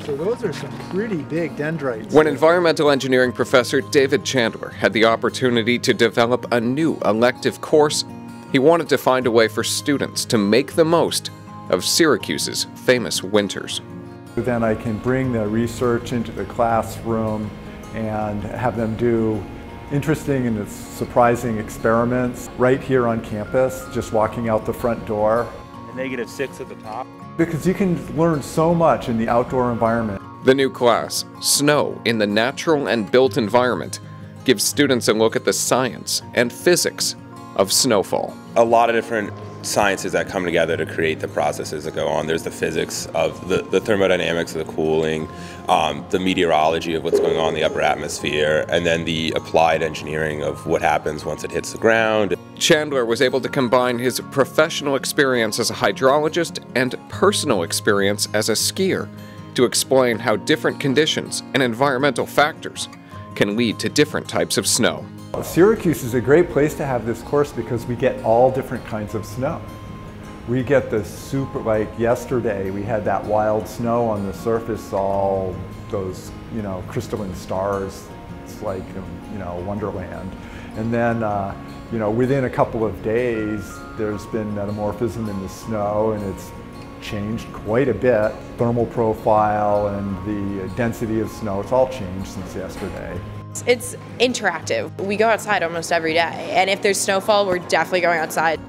So those are some pretty big dendrites. When environmental engineering professor David Chandler had the opportunity to develop a new elective course, he wanted to find a way for students to make the most of Syracuse's famous winters. Then I can bring the research into the classroom and have them do interesting and surprising experiments right here on campus, just walking out the front door. -6 at the top. Because you can learn so much in the outdoor environment. The new class, Snow in the Natural and Built Environment, gives students a look at the science and physics of snowfall. A lot of different sciences that come together to create the processes that go on. There's the physics of the thermodynamics of the cooling, the meteorology of what's going on in the upper atmosphere, and then the applied engineering of what happens once it hits the ground. Chandler was able to combine his professional experience as a hydrologist and personal experience as a skier to explain how different conditions and environmental factors can lead to different types of snow. Syracuse is a great place to have this course because we get all different kinds of snow. We get the super, like yesterday, we had that wild snow on the surface, all those, crystalline stars. It's like, Wonderland. And then, within a couple of days, there's been metamorphism in the snow and it's changed quite a bit. Thermal profile and the density of snow, it's all changed since yesterday. It's interactive. We go outside almost every day, and if there's snowfall, we're definitely going outside.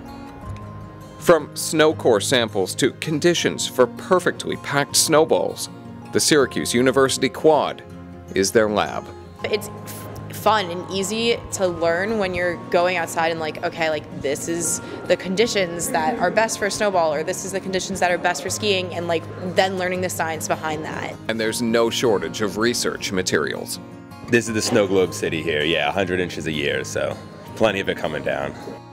From snow core samples to conditions for perfectly packed snowballs, the Syracuse University Quad is their lab. It's fun and easy to learn when you're going outside and this is the conditions that are best for a snowball, or this is the conditions that are best for skiing, and then learning the science behind that. And there's no shortage of research materials. This is the snow globe city here, 100 inches a year, so plenty of it coming down.